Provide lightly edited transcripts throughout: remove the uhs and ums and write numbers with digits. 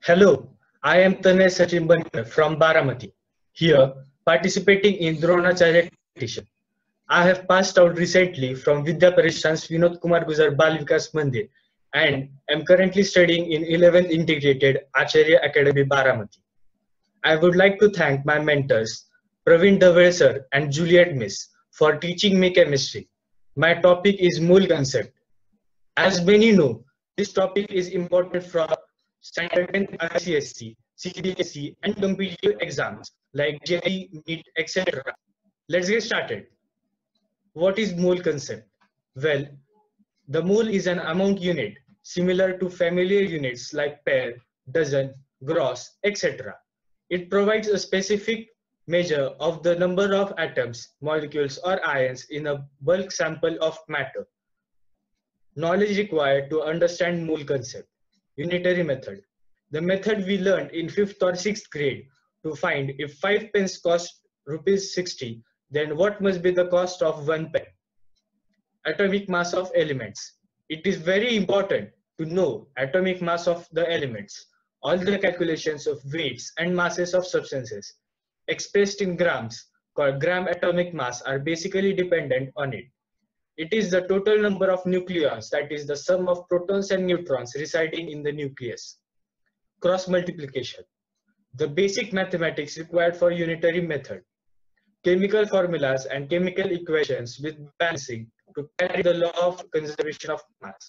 Hello, I am Tanay Sachin Bankar from Baramati, here participating in Dronacharya competition. I have passed out recently from Vidya Parishan's Vinod Kumar Guzar Bal Vikas Mandir and am currently studying in 11th Integrated Acharya Academy Baramati. I would like to thank my mentors, Praveen Dave sir and Juliet Miss, for teaching me chemistry. My topic is Mool concept. As many know, this topic is important for standard 10 ICSC, CBSE, and competitive exams like JEE, NEET, etc. Let's get started. What is mole concept? Well, the mole is an amount unit similar to familiar units like pair, dozen, gross, etc. It provides a specific measure of the number of atoms, molecules, or ions in a bulk sample of matter. Knowledge required to understand mole concept. Unitary method. The method we learned in 5th or 6th grade to find if 5 pence cost rupees 60, then what must be the cost of 1 pen? Atomic mass of elements. It is very important to know atomic mass of the elements. All the calculations of weights and masses of substances expressed in grams called gram atomic mass are basically dependent on it. It is the total number of nucleons, that is the sum of protons and neutrons residing in the nucleus. Cross multiplication. The basic mathematics required for unitary method. Chemical formulas and chemical equations with balancing to carry the law of conservation of mass.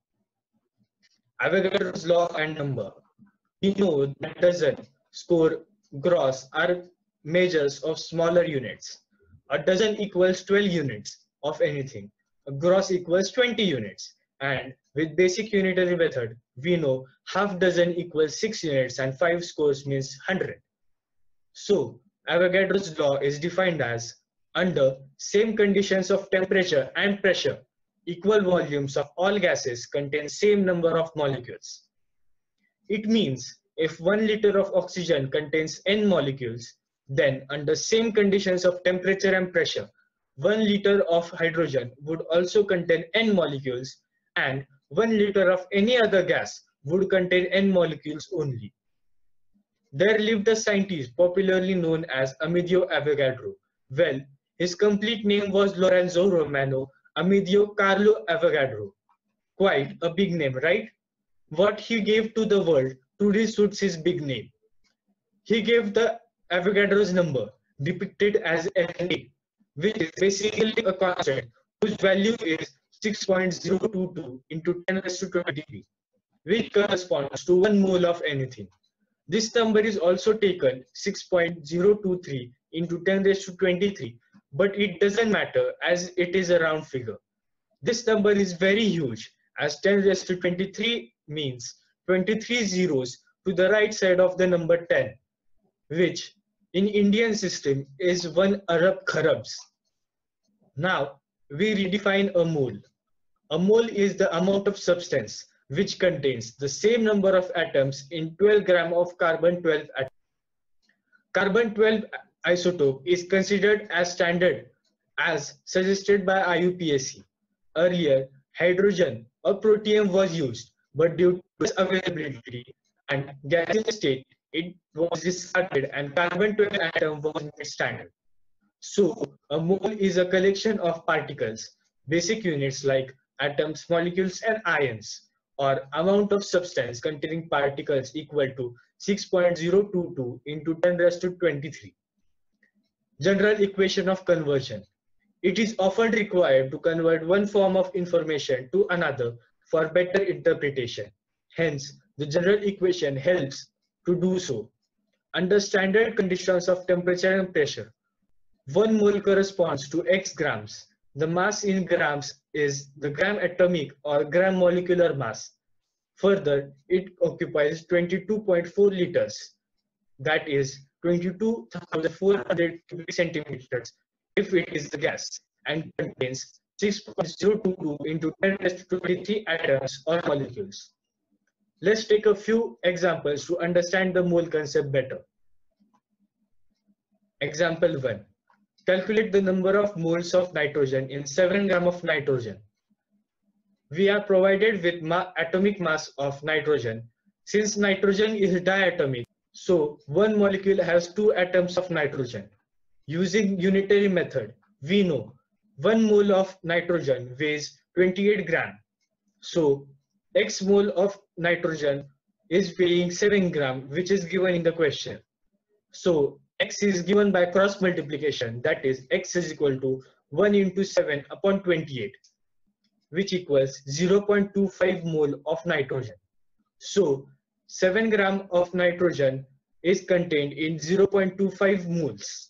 Avogadro's law and number. We know that dozen, score, gross are measures of smaller units. A dozen equals 12 units of anything. A gross equals 20 units. And with basic unitary method, we know half dozen equals 6 units and 5 scores means 100. So, Avogadro's law is defined as under same conditions of temperature and pressure, equal volumes of all gases contain same number of molecules. It means if 1 liter of oxygen contains n molecules, then under same conditions of temperature and pressure, 1 liter of hydrogen would also contain n molecules and 1 liter of any other gas would contain n molecules only. There lived a scientist popularly known as Amedeo Avogadro. Well, his complete name was Lorenzo Romano Amedeo Carlo Avogadro. Quite a big name, right? What he gave to the world truly suits his big name. He gave the Avogadro's number, depicted as Na, which is basically a constant whose value is 6.022 into 10 raised to 23, which corresponds to 1 mole of anything. This number is also taken 6.023 into 10 raised to 23, but it doesn't matter as it is a round figure. This number is very huge as 10 raised to 23 means 23 zeros to the right side of the number 10, which in Indian system is 1 Arab Kharabs. Now we redefine a mole. A mole is the amount of substance which contains the same number of atoms in 12 gram of carbon-12 atom. Carbon-12 isotope is considered as standard as suggested by IUPAC. Earlier, hydrogen or protium was used, but due to its availability and gaseous state, it was discarded and carbon-12 atom was made standard. So, a mole is a collection of particles, basic units like atoms, molecules, and ions, or amount of substance containing particles equal to 6.022 into 10 raised to 23. General equation of conversion. It is often required to convert one form of information to another for better interpretation. Hence, the general equation helps to do so. Under standard conditions of temperature and pressure, 1 mole corresponds to x grams. The mass in grams is the gram atomic or gram molecular mass. Further, it occupies 22.4 liters, that is 22,400 cubic centimeters if it is the gas, and contains 6.022 into 10 raised to 23 atoms or molecules. Let's take a few examples to understand the mole concept better. Example 1. Calculate the number of moles of nitrogen in 7 gram of nitrogen. We are provided with atomic mass of nitrogen Since nitrogen is diatomic, so one molecule has 2 atoms of nitrogen. Using unitary method, we know 1 mole of nitrogen weighs 28 gram. So X mole of nitrogen is weighing 7 gram, which is given in the question. So X is given by cross multiplication, that is X is equal to 1 into 7 upon 28, which equals 0.25 mole of nitrogen. So 7 gram of nitrogen is contained in 0.25 moles.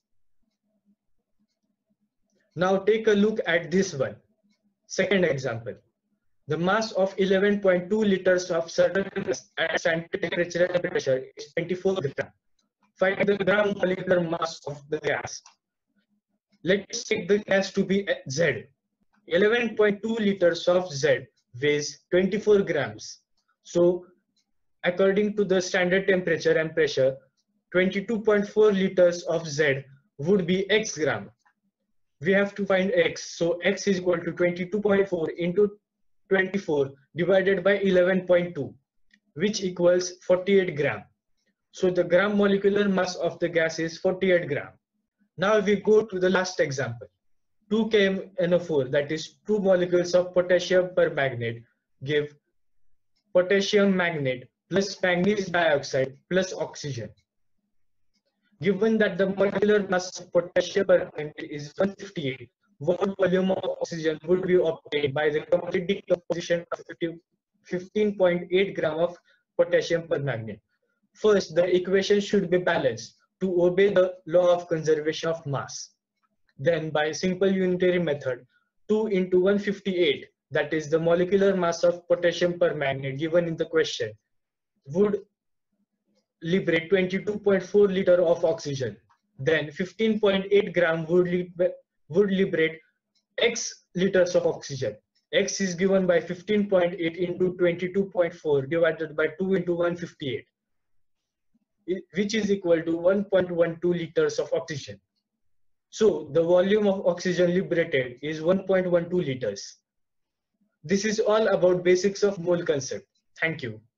Now take a look at this one. Second example. The mass of 11.2 liters of certain gas at standard temperature and pressure is 24 gram. Find the gram molecular mass of the gas. Let's take the gas to be Z. 11.2 liters of Z weighs 24 grams. So according to the standard temperature and pressure, 22.4 liters of Z would be X gram. We have to find X. So X is equal to 22.4 into 24 divided by 11.2, which equals 48 gram. So the gram molecular mass of the gas is 48 gram. Now we go to the last example. 2 KMnO4, that is 2 molecules of potassium permanganate, give potassium magnate plus manganese dioxide plus oxygen. Given that the molecular mass of potassium permanganate is 158, what volume of oxygen would be obtained by the complete decomposition of 15.8 gram of potassium permanganate? First, the equation should be balanced to obey the law of conservation of mass. Then by simple unitary method, 2 into 158, that is the molecular mass of potassium permanganate given in the question, would liberate 22.4 liter of oxygen. Then 15.8 gram would liberate X liters of oxygen. X is given by 15.8 into 22.4 divided by 2 into 158, which is equal to 1.12 liters of oxygen. So the volume of oxygen liberated is 1.12 liters. This is all about basics of mole concept. Thank you.